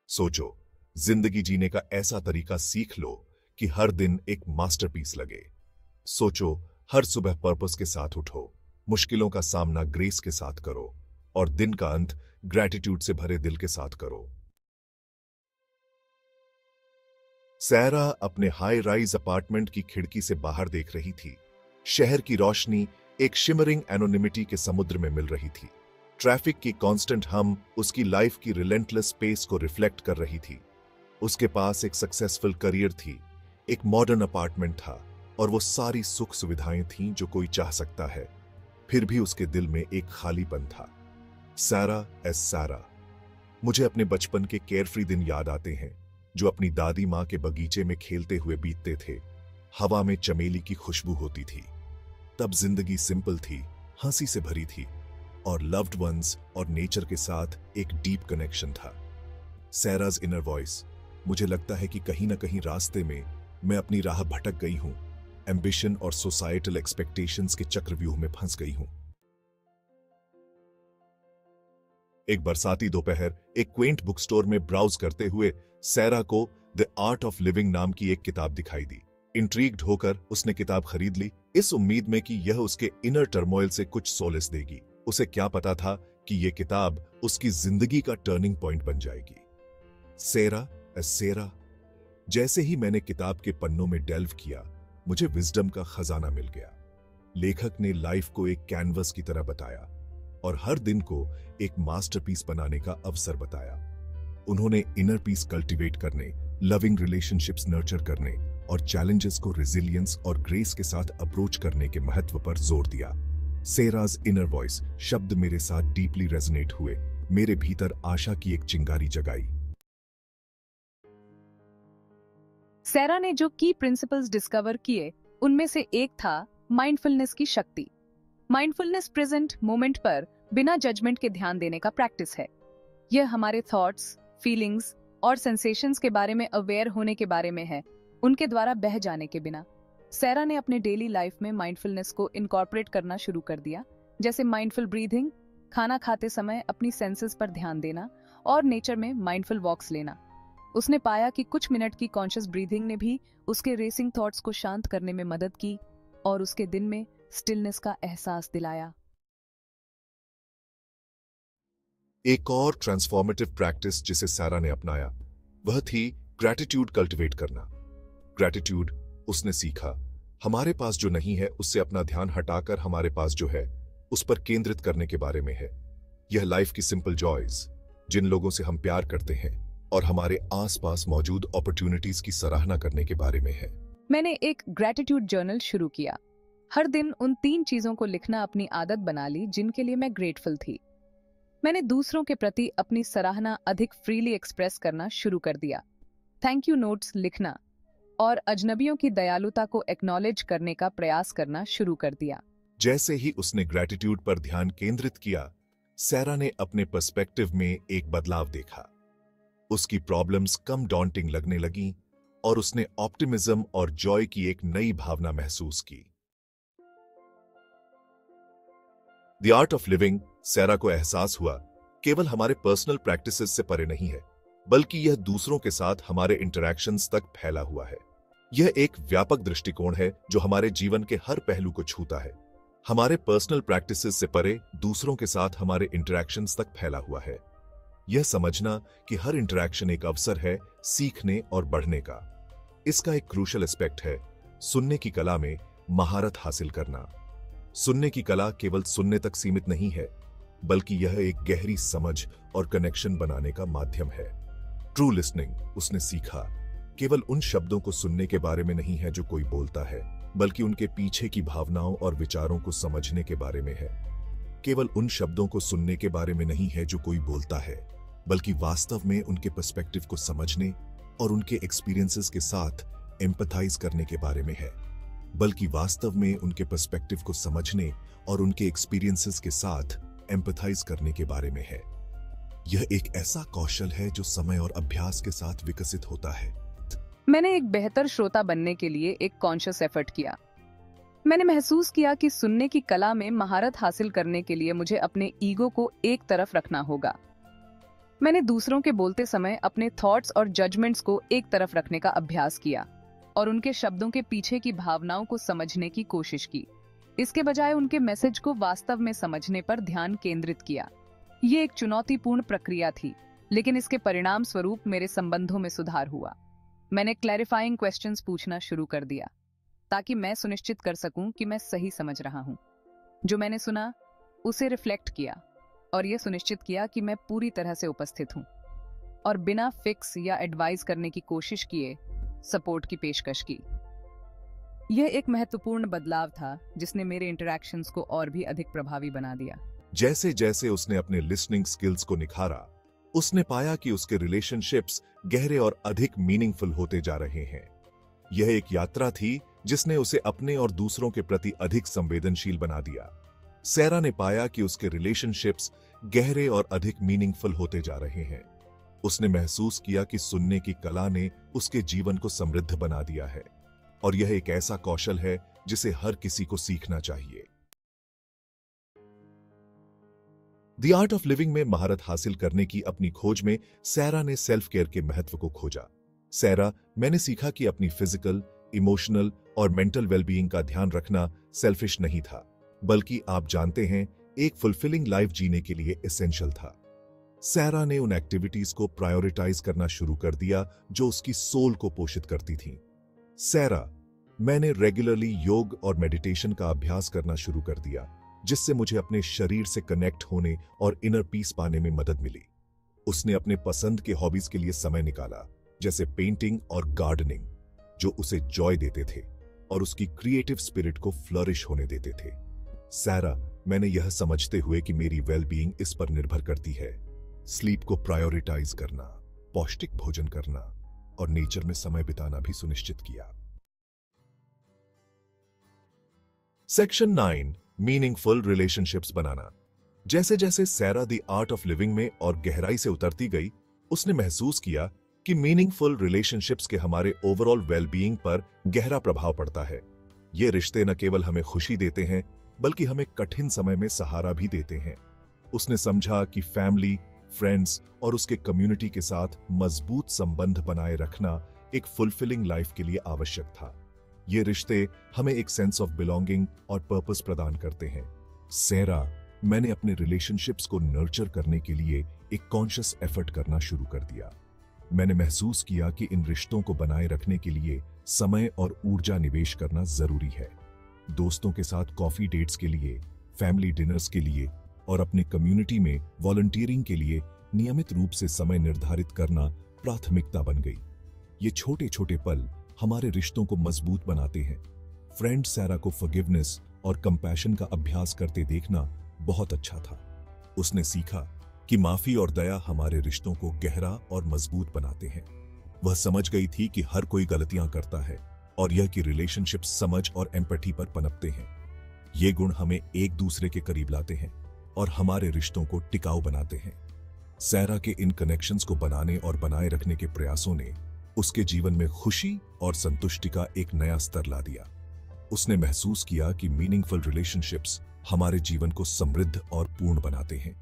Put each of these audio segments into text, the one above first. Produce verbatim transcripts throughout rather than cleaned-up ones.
सोचो, जिंदगी जीने का ऐसा तरीका सीख लो कि हर दिन एक मास्टरपीस लगे। सोचो, हर सुबह पर्पस के साथ उठो, मुश्किलों का सामना ग्रेस के साथ करो और दिन का अंत ग्रैटिट्यूड से भरे दिल के साथ करो। सैरा अपने हाई राइज अपार्टमेंट की खिड़की से बाहर देख रही थी। शहर की रोशनी एक शिमरिंग एनोनिमिटी के समुद्र में मिल रही थी। ट्रैफिक की कांस्टेंट हम उसकी लाइफ की रिलेंटलेस पेस को रिफ्लेक्ट कर रही थी। उसके पास एक सक्सेसफुल करियर थी, एक मॉडर्न अपार्टमेंट था और वो सारी सुख सुविधाएं थीं जो कोई चाह सकता है। फिर भी उसके दिल में एक खालीपन था। सैरा एस सैरा। मुझे अपने बचपन के केयरफ्री दिन याद आते हैं जो अपनी दादी माँ के बगीचे में खेलते हुए बीतते थे। हवा में चमेली की खुशबू होती थी। तब जिंदगी सिंपल थी, हंसी से भरी थी और लव्ड वंस और नेचर के साथ एक डीप कनेक्शन था। Saira's inner voice. मुझे लगता है कि कहीं ना कहीं रास्ते में मैं अपनी राह भटक गई हूं, एम्बिशन और सोसाइटल एक्सपेक्टेशंस के चक्रव्यूह में फंस गई हूं। एक बरसाती दोपहर एक क्वेंट बुक स्टोर में ब्राउज करते हुए सैरा को द आर्ट ऑफ लिविंग नाम की एक किताब दिखाई दी। इंट्रीग्ड होकर उसने किताब खरीद ली, इस उम्मीद में कि यह उसके इनर टर्मोइल से कुछ सोलिस देगी। उसे क्या पता था कि यह किताब उसकी जिंदगी का टर्निंग पॉइंट बन जाएगी। सैरा एस सैरा। जैसे ही मैंने किताब के पन्नों में डेल्व किया, मुझे विजडम का खजाना मिल गया। लेखक ने लाइफ को एक कैनवस की तरह बताया और हर दिन को एक मास्टरपीस बनाने का अवसर बताया। उन्होंने इनर पीस कल्टीवेट करने, लविंग रिलेशनशिप्स नर्चर करने और चैलेंजेस को रेजिलियंस और ग्रेस के साथ अप्रोच करने के महत्व पर जोर दिया। सैराज इनर वॉइस शब्द मेरे साथ डीपली रेजोनेट हुए, मेरे भीतर आशा की एक चिंगारी जगाई। सैरा ने जो की प्रिंसिपल्स डिस्कवर किए, उनमें से एक था माइंडफुलनेस की शक्ति। माइंडफुलनेस प्रेजेंट मोमेंट पर बिना जजमेंट के ध्यान देने का प्रैक्टिस है। यह हमारे थॉट्स, फीलिंग्स और सेंसेशंस के बारे में अवेयर होने के बारे में है, उनके द्वारा बह जाने के बिना। सैरा ने अपने डेली लाइफ में माइंडफुलनेस को इनकॉर्पोरेट करना शुरू कर दिया, जैसे माइंडफुल ब्रीथिंग, खाना खाते समय अपनी सेंसेस पर ध्यान देना और नेचर में माइंडफुल वॉक्स लेना। उसने पाया कि कुछ मिनट की कॉन्शियस ब्रीथिंग ने भी उसके रेसिंग थॉट्स को शांत करने में मदद की और उसके दिन में स्टिलनेस का एहसास दिलाया। एक और ट्रांसफॉर्मेटिव प्रैक्टिस जिसे सैरा ने अपनाया वह थी ग्रैटिट्यूड कल्टीवेट करना। ग्रैटिट्यूड, उसने सीखा, हमारे पास जो नहीं है उससे अपना ध्यान हटाकर हमारे पास जो है उस पर केंद्रित करने के बारे में है। यह लाइफ की सिंपल जॉयज, जिन लोगों से हम प्यार करते हैं और हमारे आसपास मौजूद अपॉर्चुनिटीज की सराहना करने के बारे में है। मैंने एक ग्रैटिट्यूड जर्नल शुरू किया। हर दिन उन तीन चीजों को लिखना अपनी आदत बना ली जिनके लिए मैं ग्रेटफुल थी। मैंने दूसरों के प्रति अपनी सराहना अधिक फ्रीली एक्सप्रेस करना शुरू कर दिया। थैंक यू नोट्स लिखना और अजनबियों की दयालुता को एक्नॉलेज करने का प्रयास करना शुरू कर दिया। जैसे ही उसने ग्रैटिट्यूड पर ध्यान केंद्रित किया, सैरा ने अपने पर्सपेक्टिव में एक बदलाव देखा। उसकी प्रॉब्लम्स कम डॉन्टिंग लगने लगीं और उसने ऑप्टिमिज्म और जॉय की एक नई भावना महसूस की। The art of living, Saira को एहसास हुआ, केवल हमारे पर्सनल प्रैक्टिसेस से परे नहीं है, बल्कि यह दूसरों के साथ हमारे इंटरैक्शंस तक फैला हुआ है। यह एक व्यापक दृष्टिकोण है जो हमारे जीवन के हर पहलू को छूता है। हमारे पर्सनल प्रैक्टिसेस से परे दूसरों के साथ हमारे इंटरैक्शंस तक फैला हुआ है। यह समझना कि हर इंटरैक्शन एक अवसर है सीखने और बढ़ने का। इसका एक क्रूशियल एस्पेक्ट है सुनने की कला में महारत हासिल करना। सुनने की कला केवल सुनने तक सीमित नहीं है, बल्कि यह एक गहरी समझ और कनेक्शन बनाने का माध्यम है। ट्रू लिसनिंग, उसने सीखा, केवल उन शब्दों को सुनने के बारे में नहीं है जो कोई बोलता है, बल्कि उनके पीछे की भावनाओं और विचारों को समझने के बारे में है। केवल उन शब्दों को सुनने के बारे में नहीं है जो कोई बोलता है, बल्कि वास्तव में उनके पर्सपेक्टिव को समझने और उनके एक्सपीरियंसेस के साथ एम्पैथाइज करने के बारे में है। बल्कि वास्तव में उनके पर्सपेक्टिव को समझने और उनके एक्सपीरियंसेस के साथ एम्पैथाइज करने के बारे में है। यह एक ऐसा कौशल है जो समय और अभ्यास के साथ विकसित होता है। मैंने एक बेहतर श्रोता बनने के लिए एक कॉन्शियस एफर्ट किया। मैंने महसूस किया कि सुनने की कला में महारत हासिल करने के लिए मुझे अपने ईगो को एक तरफ रखना होगा। मैंने दूसरों के बोलते समय अपने थॉट्स और जजमेंट्स को एक तरफ रखने का अभ्यास किया और उनके शब्दों के पीछे की भावनाओं को समझने की कोशिश की। इसके बजाय उनके मैसेज को वास्तव में समझने पर ध्यान केंद्रित किया। ये एक चुनौतीपूर्ण प्रक्रिया थी, लेकिन इसके परिणाम स्वरूप मेरे संबंधों में सुधार हुआ। मैंने क्लैरिफाइंग क्वेश्चंस पूछना शुरू कर दिया ताकि मैं सुनिश्चित कर सकूं कि मैं सही समझ रहा हूं। जो मैंने सुना उसे रिफ्लेक्ट किया और यह सुनिश्चित किया कि मैं पूरी तरह से उपस्थित हूं, और बिना फिक्स या एडवाइस करने की कोशिश किए सपोर्ट की पेशकश की। यह एक महत्वपूर्ण बदलाव था जिसने मेरे इंटरैक्शंस को और भी अधिक प्रभावी बना दिया। जैसे जैसे उसने अपने लिसनिंग स्किल्स को निखारा, उसने पाया कि उसके रिलेशनशिप्स गहरे और अधिक मीनिंगफुल होते जा रहे हैं। यह एक यात्रा थी जिसने उसे अपने और दूसरों के प्रति अधिक संवेदनशील बना दिया। सैरा ने पाया कि उसके रिलेशनशिप्स गहरे और अधिक मीनिंगफुल होते जा रहे हैं। उसने महसूस किया कि सुनने की कला ने उसके जीवन को समृद्ध बना दिया है, और यह एक ऐसा कौशल है जिसे हर किसी को सीखना चाहिए। द आर्ट ऑफ लिविंग में महारत हासिल करने की अपनी खोज में सैरा ने सेल्फ केयर के महत्व को खोजा। सैरा, मैंने सीखा कि अपनी फिजिकल, इमोशनल और मेंटल वेलबीइंग का ध्यान रखना सेल्फिश नहीं था, बल्कि आप जानते हैं, एक फुलफिलिंग लाइफ जीने के लिए एसेंशियल था। सैरा ने उन एक्टिविटीज को प्रायोरिटाइज करना शुरू कर दिया जो उसकी सोल को पोषित करती थीं। सैरा, मैंने रेगुलरली योग और मेडिटेशन का अभ्यास करना शुरू कर दिया, जिससे मुझे अपने शरीर से कनेक्ट होने और इनर पीस पाने में मदद मिली। उसने अपने पसंद के हॉबीज के लिए समय निकाला, जैसे पेंटिंग और गार्डनिंग, जो उसे जॉय देते थे और उसकी क्रिएटिव स्पिरिट को फ्लरिश होने देते थे। सैरा, मैंने यह समझते हुए कि मेरी वेलबीइंग इस पर निर्भर करती है, स्लीप को प्रायोरिटाइज करना, पौष्टिक भोजन करना और नेचर में समय बिताना भी सुनिश्चित किया। सेक्शन नाइन, मीनिंगफुल रिलेशनशिप्स बनाना। जैसे जैसे Saira the art of living में और गहराई से उतरती गई, उसने महसूस किया कि मीनिंगफुल रिलेशनशिप्स के हमारे ओवरऑल वेलबीइंग पर गहरा प्रभाव पड़ता है। ये रिश्ते न केवल हमें खुशी देते हैं, बल्कि हमें कठिन समय में सहारा भी देते हैं। उसने समझा कि फैमिली, फ्रेंड्स और उसके कम्युनिटी के साथ मजबूत संबंध बनाए रखना एक फुलफिलिंग लाइफ के लिए आवश्यक था। ये रिश्ते हमें एक सेंस ऑफ बिलोंगिंग और पर्पस प्रदान करते हैं। सैरा, मैंने अपने रिलेशनशिप्स को नर्चर करने के लिए एक कॉन्शियस एफर्ट करना शुरू कर दिया। मैंने महसूस किया कि इन रिश्तों को बनाए रखने के लिए समय और ऊर्जा निवेश करना जरूरी है। दोस्तों के साथ कॉफी डेट्स के लिए, फैमिली डिनर्स के लिए और अपने कम्युनिटी में वॉलंटियरिंग के लिए नियमित रूप से समय निर्धारित करना प्राथमिकता बन गई। ये छोटे छोटे पल हमारे रिश्तों को मजबूत बनाते हैं। फ्रेंड सैरा को फॉरगिवनेस और कंपैशन का अभ्यास करते देखना बहुत अच्छा था। उसने सीखा कि माफी और दया हमारे रिश्तों को गहरा और मजबूत बनाते हैं। वह समझ गई थी कि हर कोई गलतियां करता है और यह कि रिलेशनशिप समझ और एम्पैथी पर पनपते हैं। ये गुण हमें एक दूसरे के करीब लाते हैं और हमारे रिश्तों को टिकाऊ बनाते हैं। सैरा के इन कनेक्शंस को बनाने और बनाए रखने के प्रयासों ने उसके जीवन में खुशी और संतुष्टि का एक नया स्तर ला दिया। उसने महसूस किया कि मीनिंगफुल रिलेशनशिप्स हमारे जीवन को समृद्ध और पूर्ण बनाते हैं।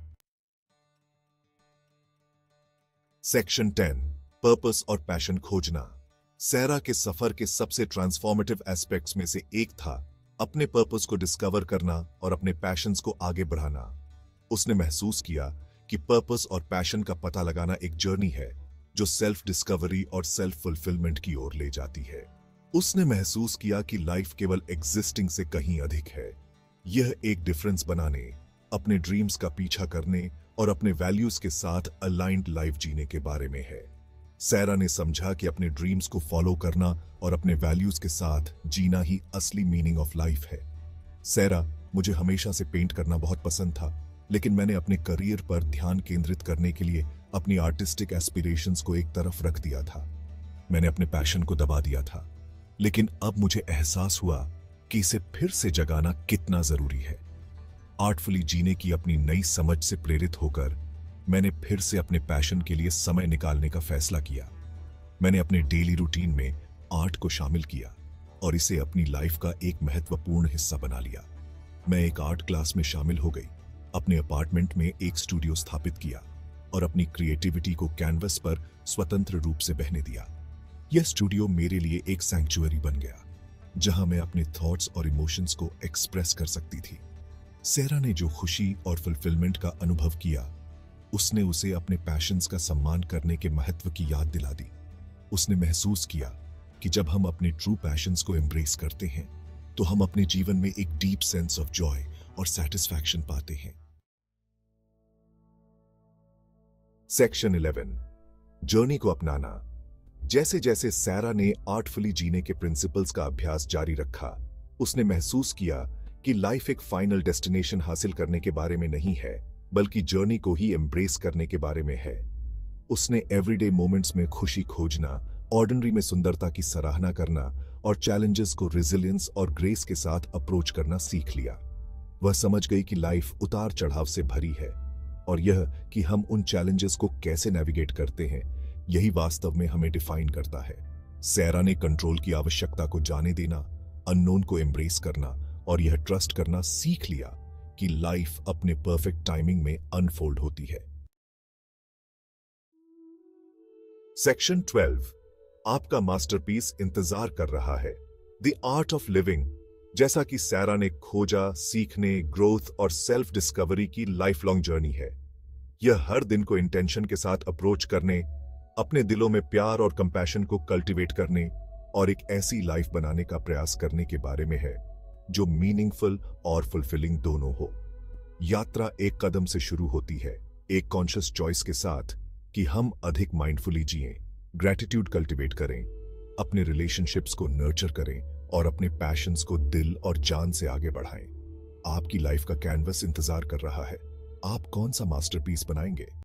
सेक्शन टेन, पर्पस और पैशन खोजना। सैरा के सफर के सबसे ट्रांसफॉर्मेटिव एस्पेक्ट्स में से एक था अपने पर्पस को डिस्कवर करना और अपने पैशंस को आगे बढ़ाना। उसने महसूस किया कि पर्पस और पैशन का पता लगाना एक जर्नी है जो सेल्फ डिस्कवरी और सेल्फ फुलफिलमेंट की ओर ले जाती है। उसने महसूस किया कि लाइफ केवल एग्जिस्टिंग से कहीं अधिक है। यह एक डिफरेंस बनाने, अपने ड्रीम्स का पीछा करने और अपने वैल्यूज के साथ अलाइंड लाइफ जीने के बारे में है। सैरा ने समझा कि अपने ड्रीम्स को फॉलो करना और अपने वैल्यूज के साथ जीना ही असली मीनिंग ऑफ लाइफ है। सैरा, मुझे हमेशा से पेंट करना बहुत पसंद था, लेकिन मैंने अपने करियर पर ध्यान केंद्रित करने के लिए अपनी आर्टिस्टिक एस्पिरेशंस को एक तरफ रख दिया था। मैंने अपने पैशन को दबा दिया था, लेकिन अब मुझे एहसास हुआ कि इसे फिर से जगाना कितना जरूरी है। आर्टफुली जीने की अपनी नई समझ से प्रेरित होकर मैंने फिर से अपने पैशन के लिए समय निकालने का फैसला किया। मैंने अपने डेली रूटीन में आर्ट को शामिल किया और इसे अपनी लाइफ का एक महत्वपूर्ण हिस्सा बना लिया। मैं एक आर्ट क्लास में शामिल हो गई, अपने अपार्टमेंट में एक स्टूडियो स्थापित किया और अपनी क्रिएटिविटी को कैनवस पर स्वतंत्र रूप से बहने दिया। यह स्टूडियो मेरे लिए एक सैंक्चुअरी बन गया, जहां मैं अपने थॉट्स और इमोशंस को एक्सप्रेस कर सकती थी। सैरा ने जो खुशी और फुलफिलमेंट का अनुभव किया, उसने उसे अपने पैशंस का सम्मान करने के महत्व की याद दिला दी। उसने महसूस किया कि जब हम अपने ट्रू पैशंस को एम्ब्रेस करते हैं तो हम अपने जीवन में एक डीप सेंस ऑफ जॉय और सैटिस्फैक्शन पाते हैं। सेक्शन इलेवन, जर्नी को अपनाना। जैसे जैसे सैरा ने आर्टफुली जीने के प्रिंसिपल्स का अभ्यास जारी रखा, उसने महसूस किया कि लाइफ एक फाइनल डेस्टिनेशन हासिल करने के बारे में नहीं है, बल्कि जर्नी को ही एम्ब्रेस करने के बारे में है। उसने एवरीडे मोमेंट्स में खुशी खोजना, ऑर्डिनरी में सुंदरता की सराहना करना और चैलेंजेस को रेजिलियंस और ग्रेस के साथ अप्रोच करना सीख लिया। वह समझ गई कि लाइफ उतार चढ़ाव से भरी है और यह कि हम उन चैलेंजेस को कैसे नेविगेट करते हैं, यही वास्तव में हमें डिफाइन करता है। सैरा ने कंट्रोल की आवश्यकता को जाने देना, अननोन को एम्ब्रेस करना और यह ट्रस्ट करना सीख लिया कि लाइफ अपने परफेक्ट टाइमिंग में अनफोल्ड होती है। सेक्शन ट्वेल्व, आपका मास्टरपीस इंतजार कर रहा है। The art of living. जैसा कि सैरा ने खोजा, सीखने, ग्रोथ और सेल्फ डिस्कवरी की लाइफ लॉन्ग जर्नी है। यह हर दिन को इंटेंशन के साथ अप्रोच करने, अपने दिलों में प्यार और कंपैशन को कल्टीवेट करने और एक ऐसी लाइफ बनाने का प्रयास करने के बारे में है जो मीनिंगफुल और फुलफिलिंग दोनों हो। यात्रा एक कदम से शुरू होती है, एक कॉन्शियस चॉइस के साथ कि हम अधिक माइंडफुली जिएं, ग्रैटिट्यूड कल्टीवेट करें, अपने रिलेशनशिप्स को नर्चर करें और अपने पैशंस को दिल और जान से आगे बढ़ाएं। आपकी लाइफ का कैनवस इंतजार कर रहा है। आप कौन सा मास्टरपीस बनाएंगे?